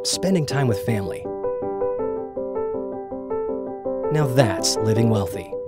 spending time with family. Now that's living wealthy.